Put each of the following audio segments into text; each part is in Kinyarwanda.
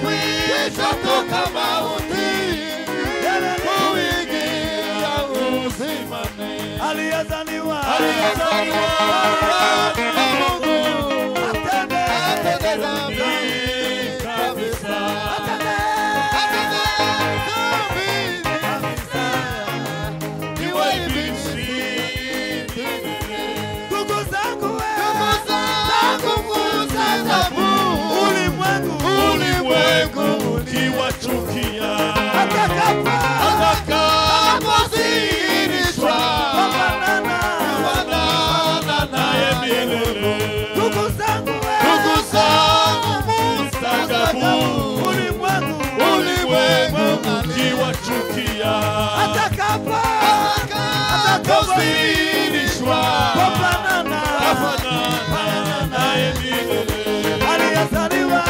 alikwisha toka mautini kuingia uzimani. Aliyezaliwa na Mungu atende dhambi kabisa. Ukiwachukia atakapozinishwa kufanana naye milele. Ndugu zangu mstaajabu, ulimwengu ukiwachukia atakapozinishwa kufanana naye milele. Aliyezaliwa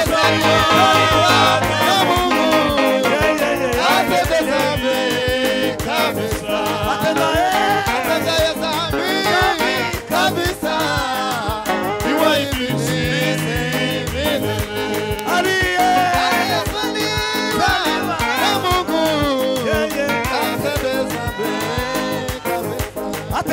na Mungu atende dhambi kabisa. Atende dhambi kabisa. Iwe ibilisi milele. Aliyezaliwa na Mungu atende dhambi kabisa.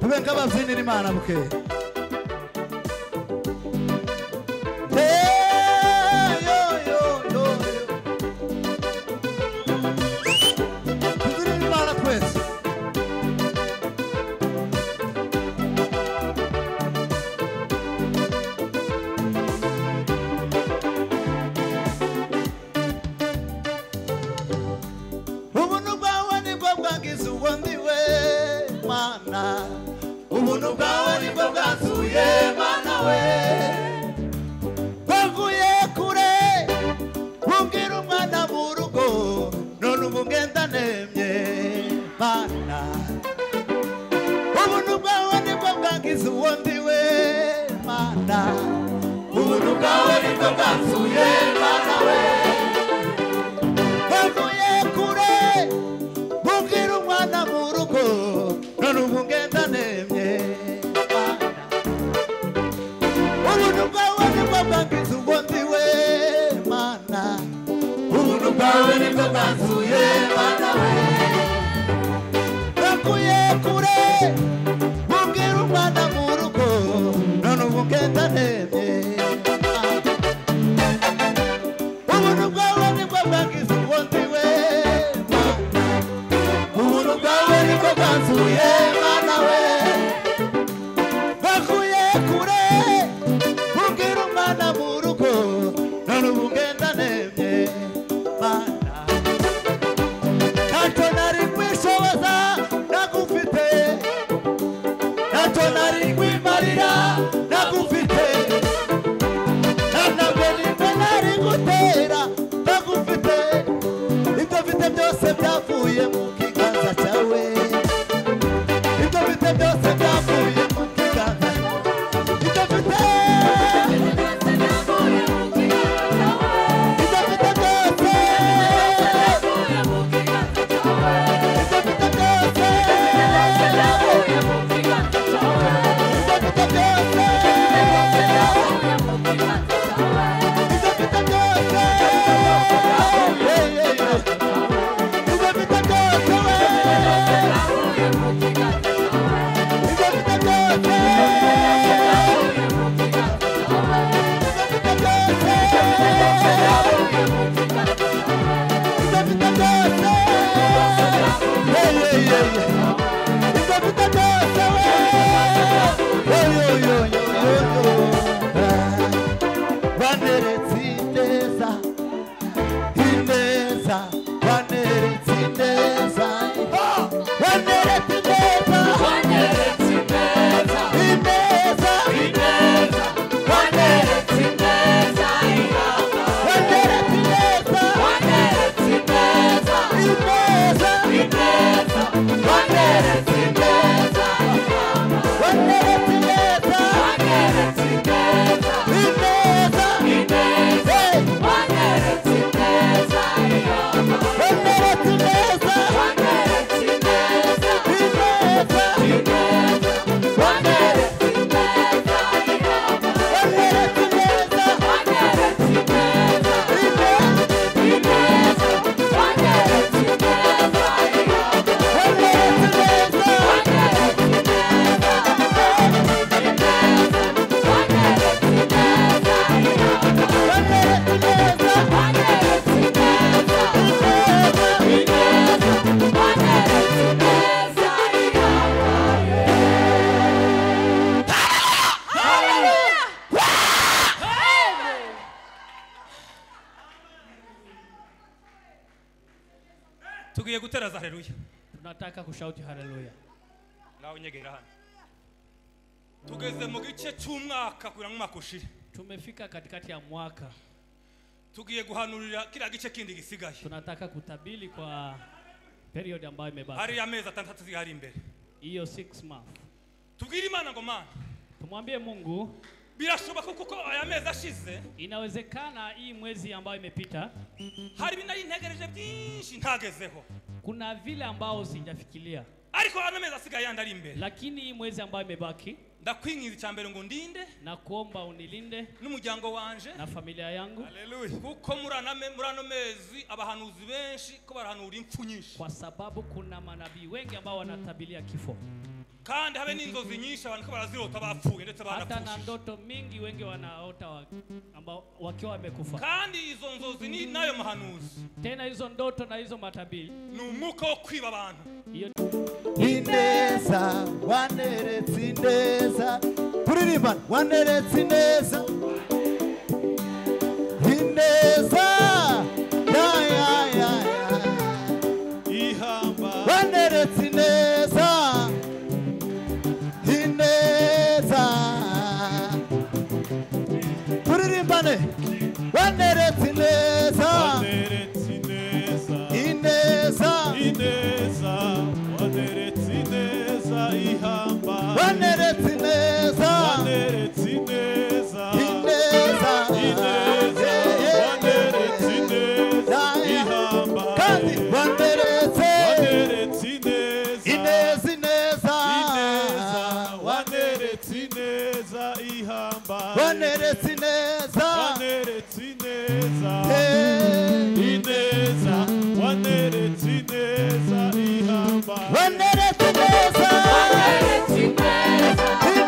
tubenga bavyinira Imana buke ubuntu bwawe nibwo bwanzuye Mana we bavuye kure bumbwira umwana mu rugo none ubu ngenda nemye Mana ubuntu bwawe nibwo bwangize uwo ndiwe Mana ubuntu bwawe nibwo bwanzuye Mana we bavuye kure bumbwira umwana mu rugo none ubu ngenda nemye ubuntu bwawe nibwo bwangize uwo ndiwe Mana ubuntu bwawe nibwo bwanzuye Mana we bavuye kure bumbwira umwana mu rugo none ubu ngenda nemye ubuntu bwawe nibwo bwangize uwo ndiwe Mana ubuntu bwawe nibwo bwanzuye Mana we bavuye kure bumbwira umwana mu rugo none ubu ngenda nemye Mana ntacyo nari kwishoboza nagufite ntacyo nari kwimarira nagufite ntabwo nimba nari gutera nagufite ibyo mfite byose byavuye mu kiganza cyawe ibyo mfite byose byavuye mu kiganza ibyo mfite tugiye guteraza haleluya tunataka kushauti haleluya ngaho nyegera hano tugeze mu gice cy'umwaka kugira ngo umwaka ushire tumefika katikati ya mwaka tugiye guhanurira kila gice kindi gisigaye tunataka kutabili kwa period ambayo imebaki hari amezi 6 zihari imbere hiyo 6 months tubwire Imana ngo Mana tumwambie Mungu birashoboka kuko aya mezi ashize inawezekana hii mwezi ambayo imepita hari binari ntegereje byinshi ntagezeho kuna vile ambao sijafikiria ariko ana mezi asigaye yandari imbere lakini hii mwezi ambayo imebaki ndakwingiza cyambere ngo ndinde na kuomba unilinde n'umuryango wanje na familia yangu haleluya kuko murano mezi abahanuzi benshi ko barahanura impfu nyinshi kwa sababu kuna manabii wengi ambao wanatabilia kifo kandi habe n'inzozi nyinshi abantu ko barazirota bapfuye ndetse hata na banapfushije. ndoto mingi wengi wanaota ambao wakiwa wamekufa. Kandi izo nzozi ni nayo mahanuzi. Tena hizo ndoto na hizo matabii Ni umwuka wo kwiba abantu. Ineza waneretse ineza kuririmba waneretse ineza ineza ya ihamba waneretse ineza ineza kuririmbane waneretse ineza ineza ineza waneretse ineza ihamba waneretse ineza waneretse ineza ineza ineza waneretse ineza ihamba kandi waneretse ineza ineza ineza waneretse ineza ihamba waneretse ineza waneretse ineza ineza waneretse ineza ihamba waneretse ineza waneretse ineza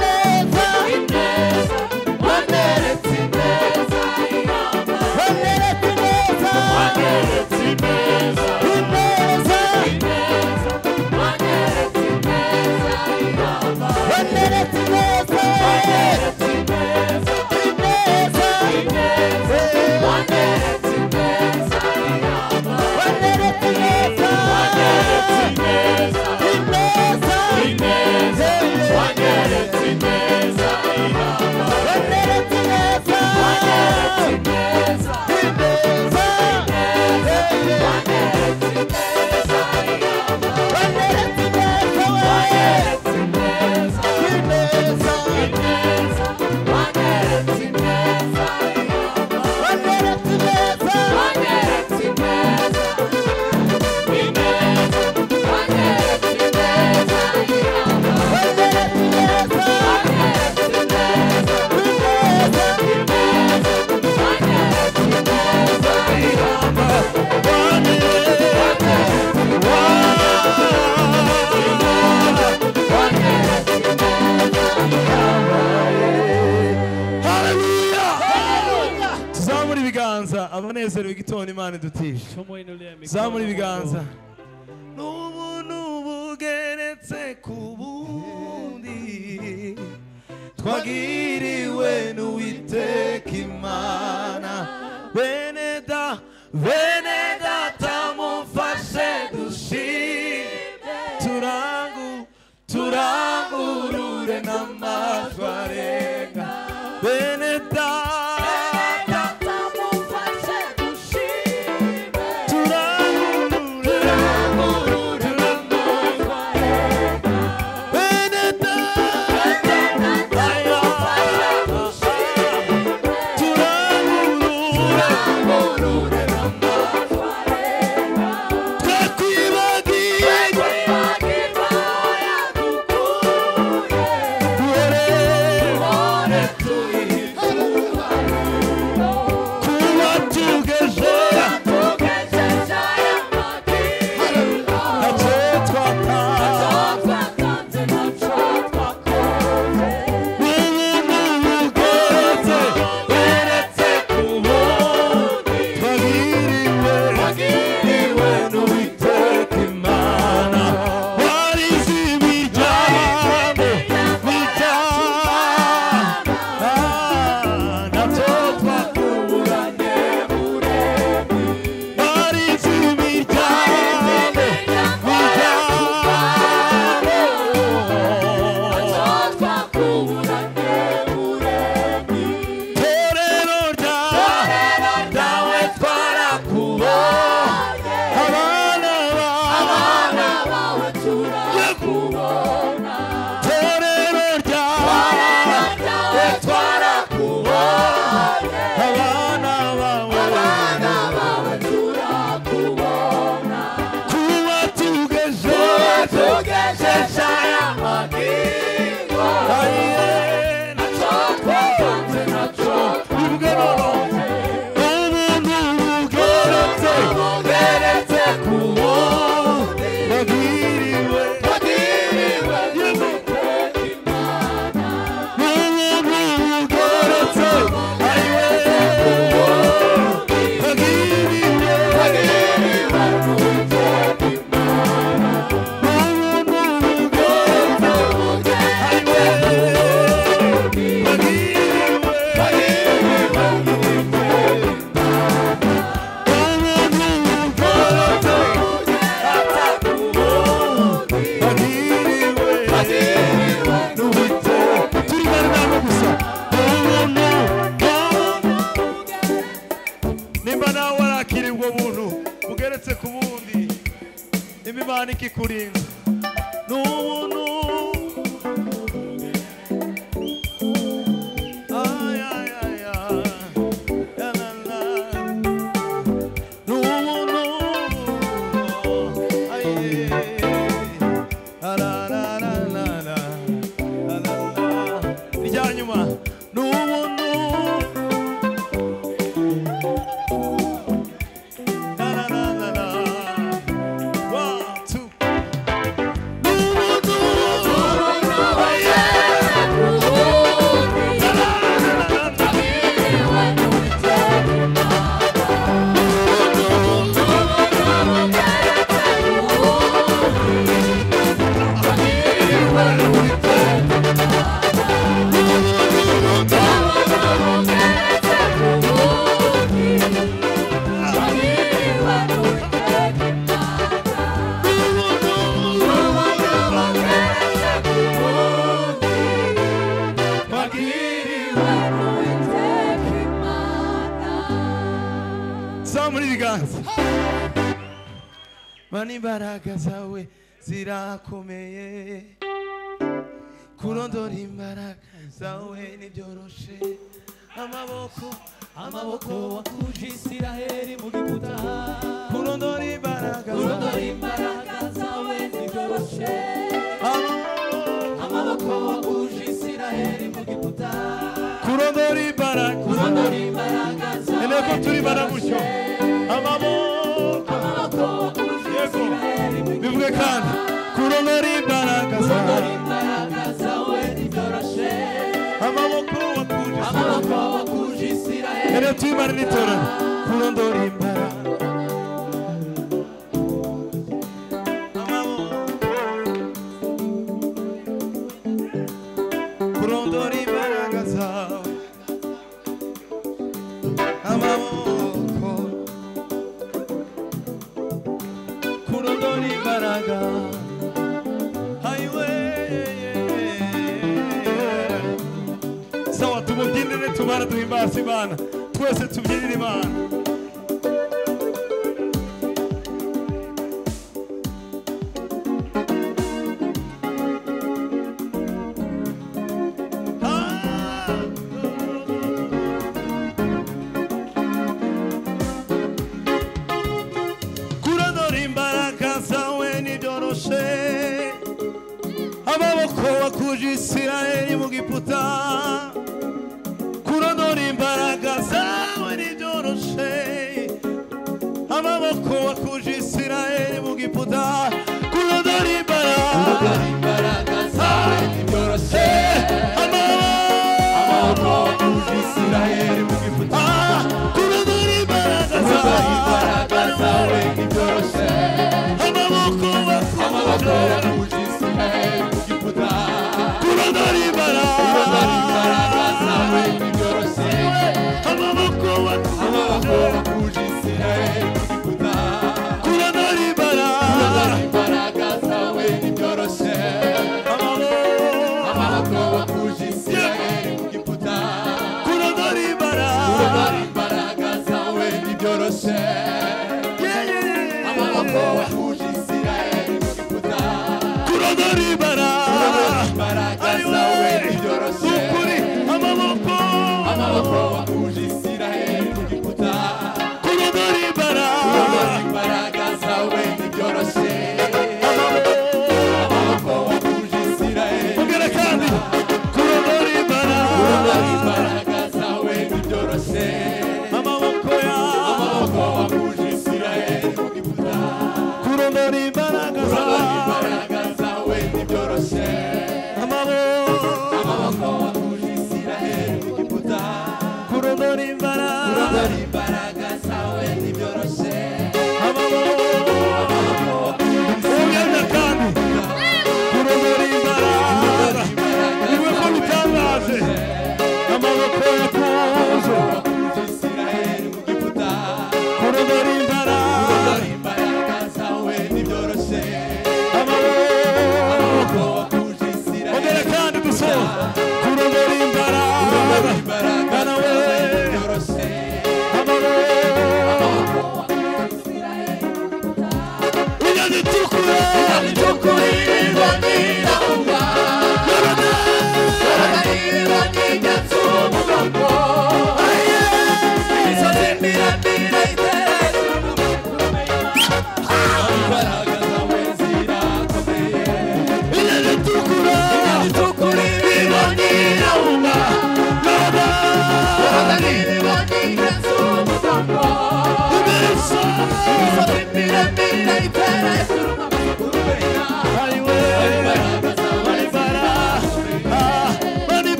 ineza waneretse ineza ihamba waneretse ineza waneretse ineza ineza waneretse ineza ihamba waneretse ineza waneretse ineza ineza waneretse ineza ihamba waneretse ineza waneretse ineza ineza waneretse ineza ihamba waneretse ineza waneretse ineza ineza waneretse ineza ihamba waneretse ineza waneretse ineza ineza waneretse ineza ihamba waneretse ineza waneretse ineza tuzamura ibiganza abanezerewe igitondo Imana idutije tuzamura ibiganza n'ubuntu bugeretse ku bundi twagiriwe n'Uwiteka Imana bene data mufashe dushime turangurure n'amajwi arenga bene data mufashe dushime turangurure n'amajwi arenga bene data mufashe dushime turangurure n'amajwi arenga twakwibagiwe Wagiriwe n'ubuntu ay ay ay ay la la la n'ubuntu ay la la la la la la la irya nyuma n'ubuntu la la la la la 1 2 Mani imbaraga zawe zirakomeye kurondora imbaraga zawe nibyoroshe amaboko wakuje Isiraheli mu Giputa kurondora imbaraga zawe nibyoroshe amaboko wakuje Isiraheli mu Giputa kurondora imbaraga zawe eneko turi baramutyo amaboko bivuge kandi kurondora imbaraga zawe nibyoroshe amaboko wakuje Isiraheli ene tuyimara n'itora kurondora imbaraga kurondora imbaraga zawe amaboko kurondora imbaraga hayiwe sawa tumubyinire tumara duhimbaza Imana twese tubyinire Imana kurondora imbaraga zawe nibyoroshe amaboko wakuje Isiraheli mu Giputa kurondora imbaraga zawe nibyoroshe amaboko wakuje Isiraheli mu Giputa kurondora imbaraga zawe nibyoroshe amaboko wakuje Isiraheli mu Giputa kurondora imbaraga zawe nibyoroshe amaboko wakuje Isiraheli mu Giputa kurondora imbaraga zawe nibyoroshe amaboko wakuje Isiraheli mu Giputa kurondora imbaraga zawe nibyoroshe amaboko wakuje Isiraheli mu Giputa kurondora imbaraga zawe nibyoroshe amaboko wakuje Isiraheli mu Giputa kurondora imbaraga zawe nibyoroshe ukuri amaboko wakuje Isiraheli mu Giputa kurondora imbaraga zawe nibyoroshe amaboko wakuje Isiraheli ongera kandi kurondora imbaraga zawe nibyoroshe amaboko wakuje Isiraheli mu Giputa kurondora imbaraga zawe nibyoroshe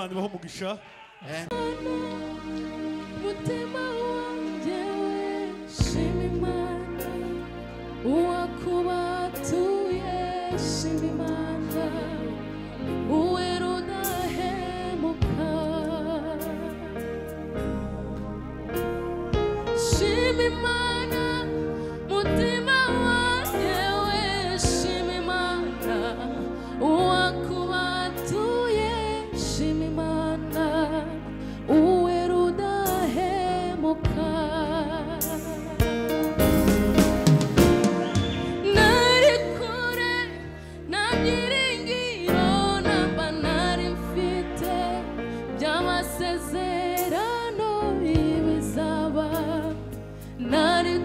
Imana ibaho umugisha. Mutima wanjye shima Imana uwakubatuye shima Imana uwera udahemuka shima Imana mutima wanjye shima Imana uwakubatuye shima Imana uwera udahemuka nari kure nta byiringiro namba nari mfite by'amasezerano y'ibizaba nari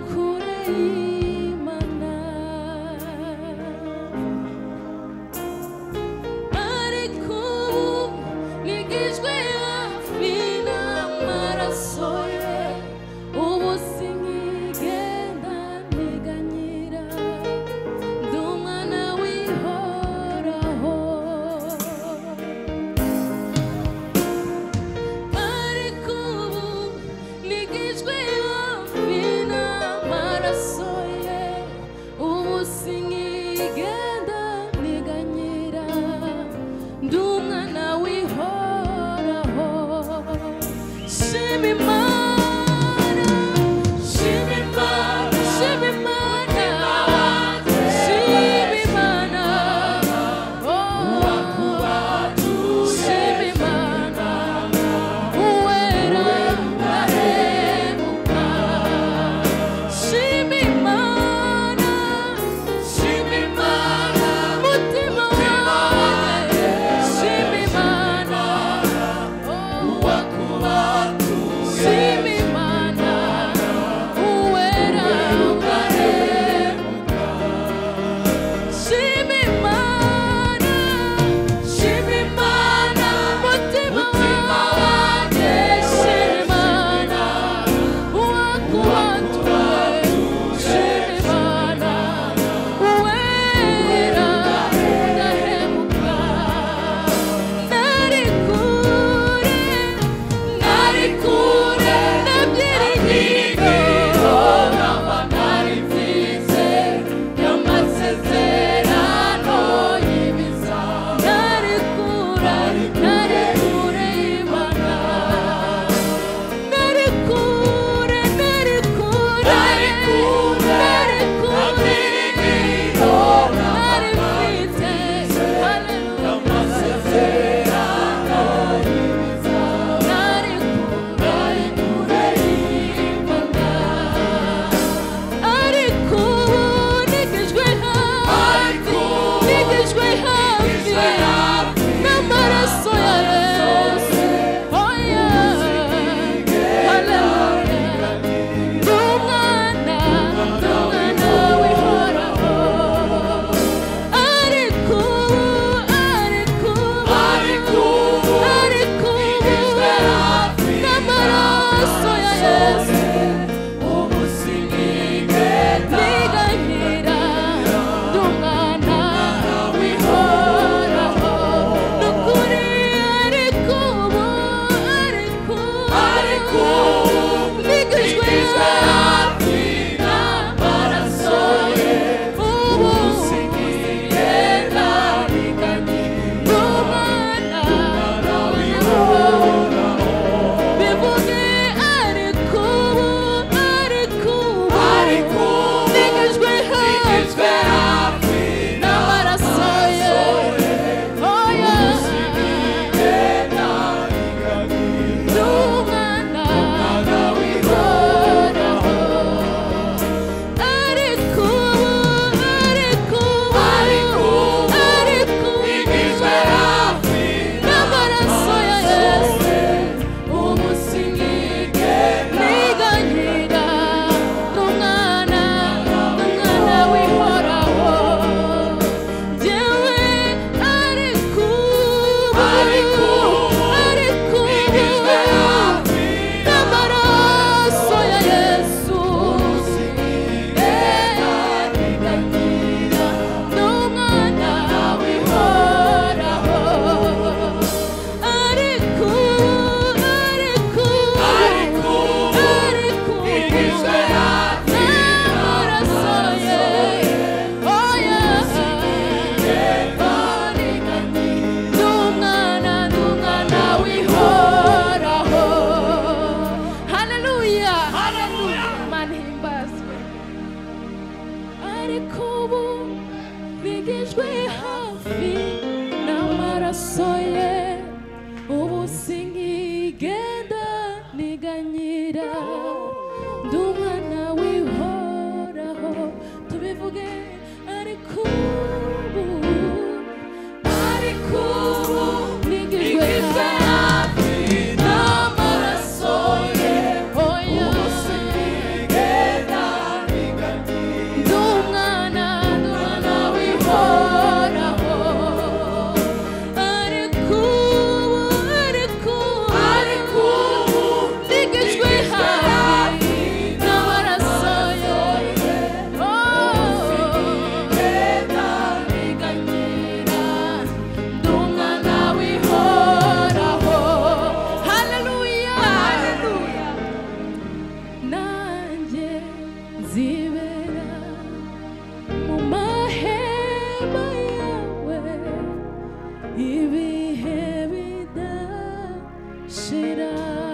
zibera mu mahema yawe ibihe bidashira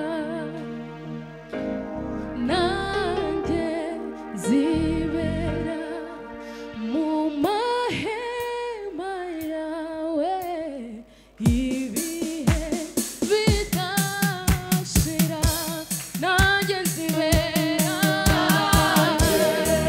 nanjye zibera mu mahema yawe ibihe bidashira nanjye zibera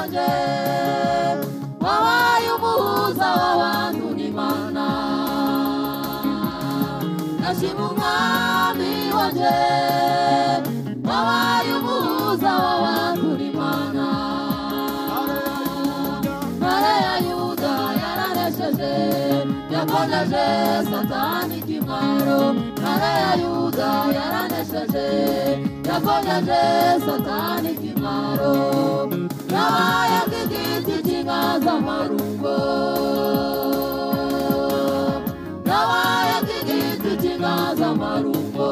wanje wabaye umuhuza w'abantu n'Imana ndashima umwami wanje wabaye umuhuza w'abantu n'Imana ntare ya Yuda yaranesheje yakojeje satani kimwaro ntare ya Yuda yaranesheje yakojeje satani kimwaro yabaye nk'igiti cy'inganzamarumbo yabaye nk'igiti cy'inganzamarumbo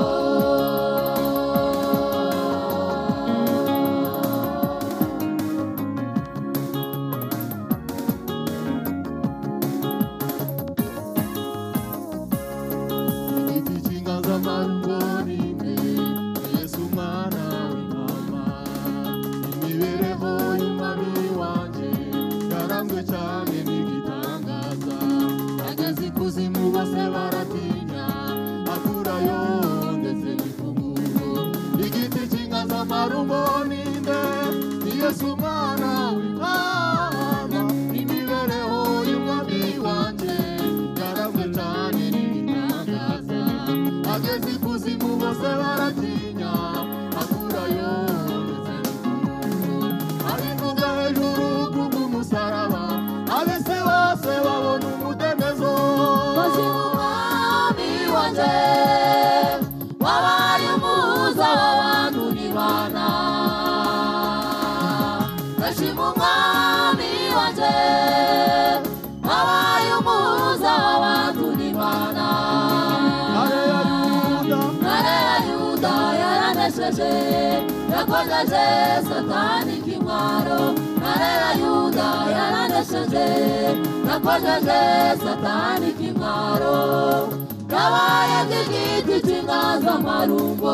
yakojeje satani kimwaro ntare ya Yuda yaranesheje yakojeje satani kimwaro yabaye nk'igiti cy'inganzamarumbo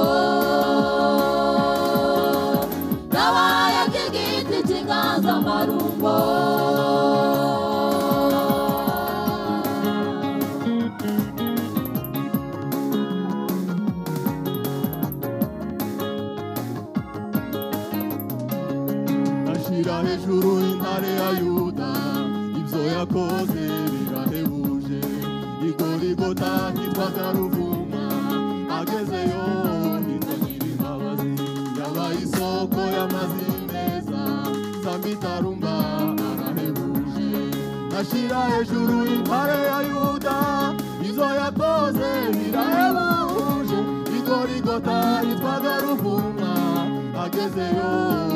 yabaye nk'igiti cy'inganzamarumbo hejuru intare ya Yuda ibyo yakoze birahebuje igorigota hitwaga ruvuma agezeyo hitwa Nyirimbabazi yabaye isoko y'amazi meza Samitarumba arahebuje ashira hejuru intare ya Yuda ibyo yakoze birahebuje igorigota hitwaga ruvuma agezeyo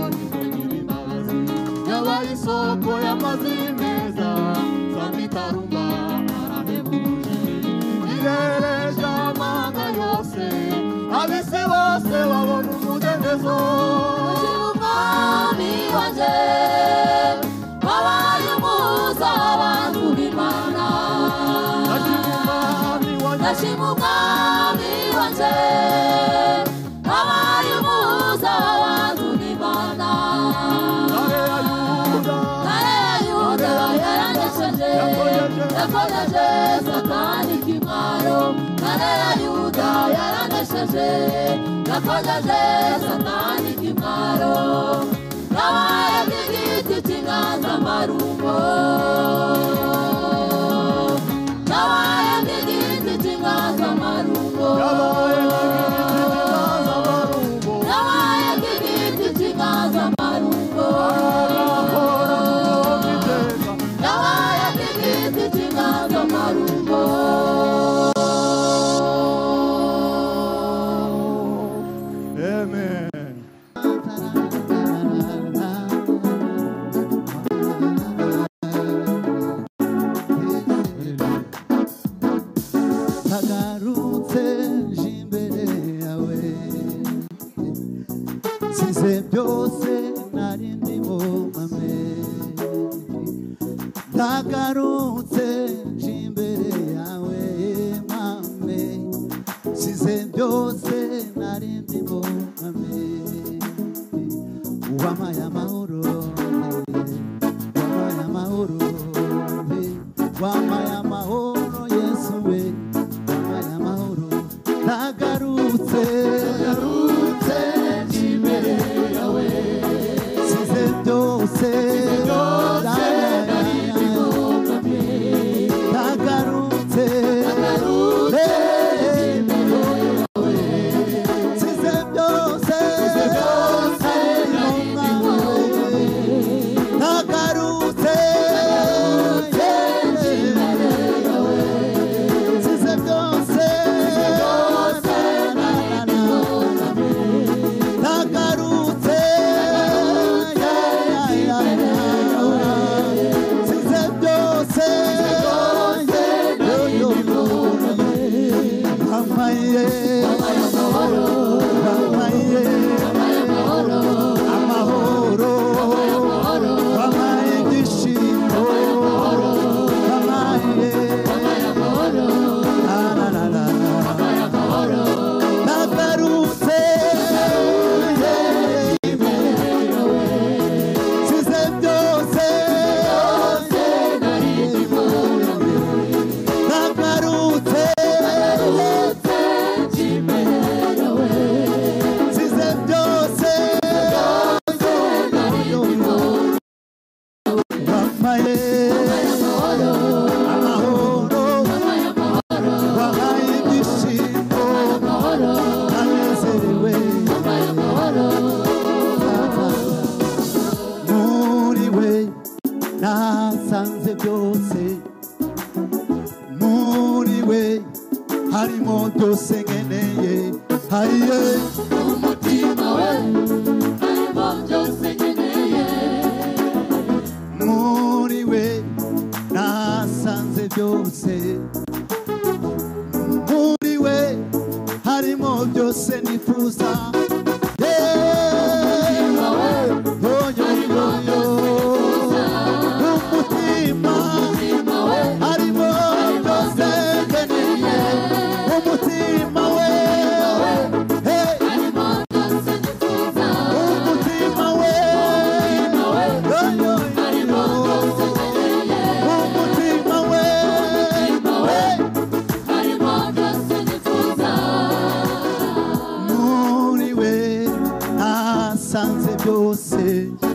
yabaye isoko y'amazi meza Samitarumba arahebuje irereje amanga yose abisi bose babona umudendezo umwami wanje wabaye umuhuza w'abantu n'Imana ndashima umwami wanje wabaye umuhuza w'abantu n'Imana yakojeje satani kimwaro ntare ya Yuda yaranesheje yakojeje satani kimwaro yabaye nk'igiti cy'inganzamarumbo yabaye nk'igiti cy'inganzamarumbo yabaye nk'igiti cy'inganzamarumbo Tagarutse imbere yawe mame size byose narindimo mame wamaye amahoro wamaye amahoro Yesu we wamaye amahoro tagarutse imbere yawe size byose wampaye amahoro wampaye ibyishimo nanezerewe muri we nasanze byose muri we harimo byose nkeneye haye umutima we harimo byose nkeneye muri we nasanze byose muri we harimo byose nifuza sanze byose